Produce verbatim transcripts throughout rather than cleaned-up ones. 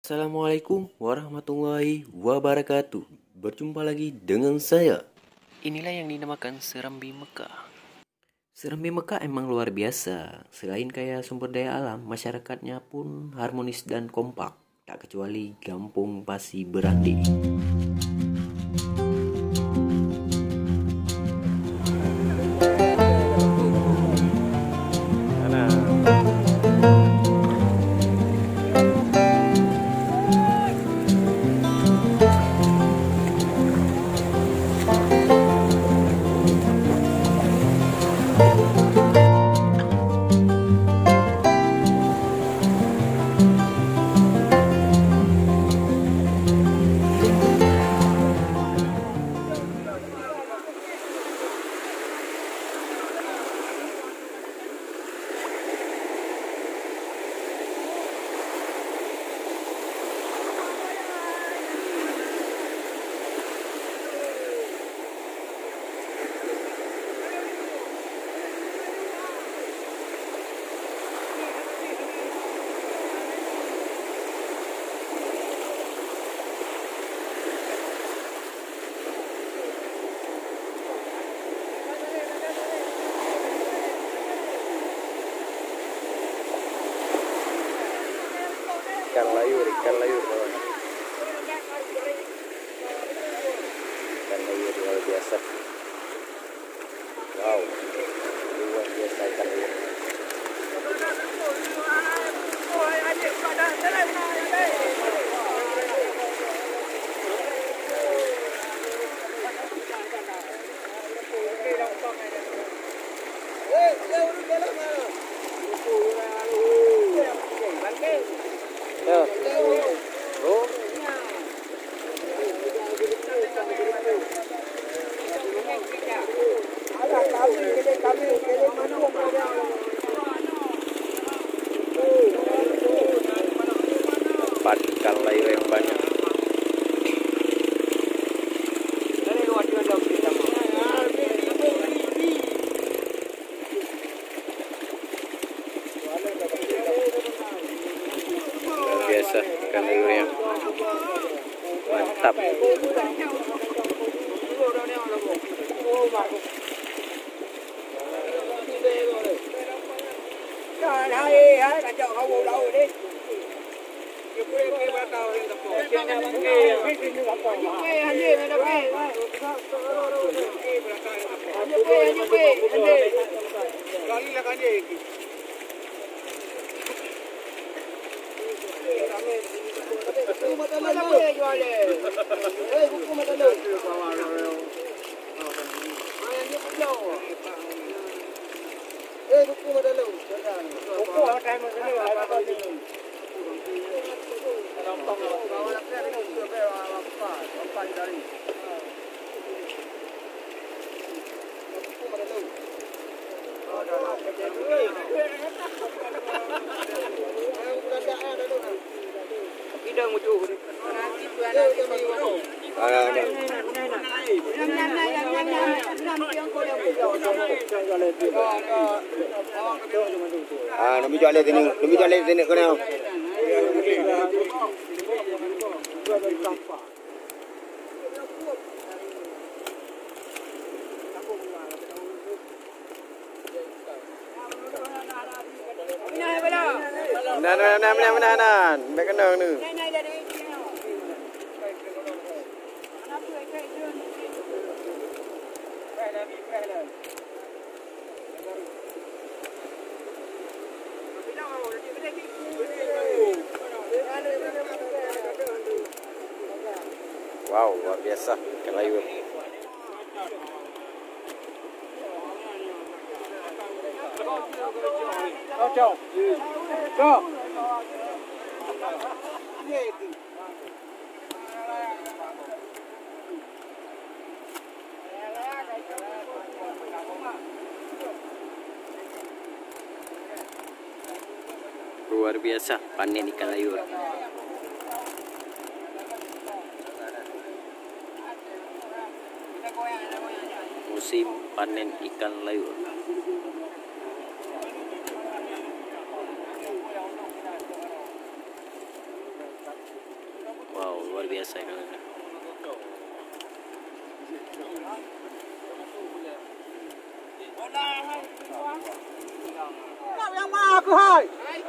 Assalamualaikum warahmatullahi wabarakatuh. Berjumpa lagi dengan saya. Inilah yang dinamakan Serambi Mekah. Serambi Mekah emang luar biasa. Selain kaya sumber daya alam, masyarakatnya pun harmonis dan kompak. Tak kecuali Kampung Pasi Berande. Ikan layur, ikan layur kawan. Ikan layur luar biasa. Wow, luar biasa ikan layur. Ya. Oh. Tempat ikan layur yang banyak. Biasa ikan layur yang mantap. Ah, nami jual ini, nami jual ini kau nak? Nah, nah, nah, nah, nah, nah, mereka nak ni. Wow, luar biasa ikan layur. Oh, ciao. Ciao. Luar biasa panen ikan layur. Musim panen ikan layur. selesai dengan dah. Yang mah aku hai.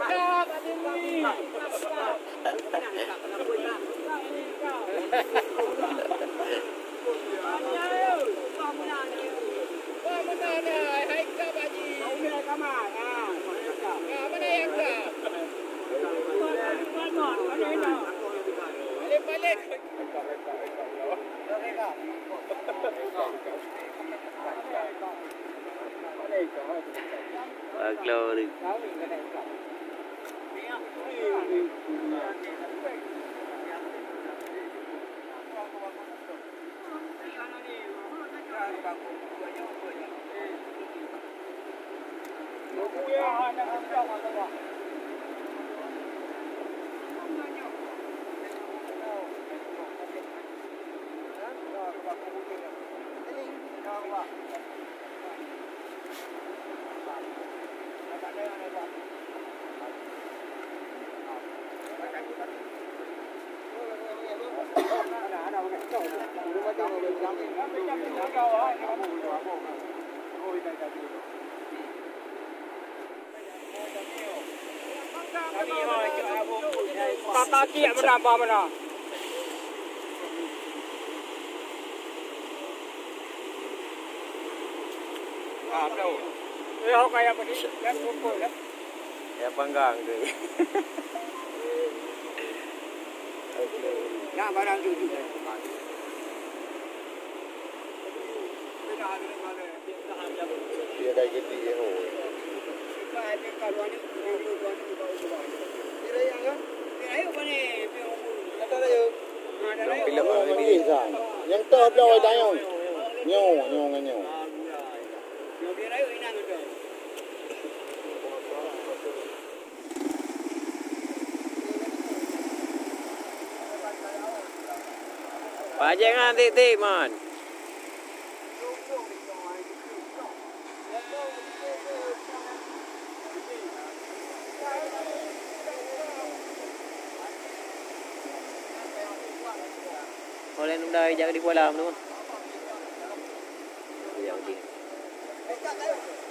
Aglau ni. Kaki yang mana apa mana? Ah, tahu. Eh, aku kayak apa ni? Kan pukul kan? Ya panggang tu. Nak barang tu juga. Dia dah gede je ho. Ada karuan ni, karuan ni bawa bawa. Ini yang kan? Ini ayo mana? Ada ayo. Ada ayo. Pilih mana ni sah? Yang top dah awak tanya. Nyaw, nyaw dengan nyaw. Yang dia ayo ini nak tu. Pajangan tik-tik man. Oleh nunda jaga di kolam tu. Yang ni.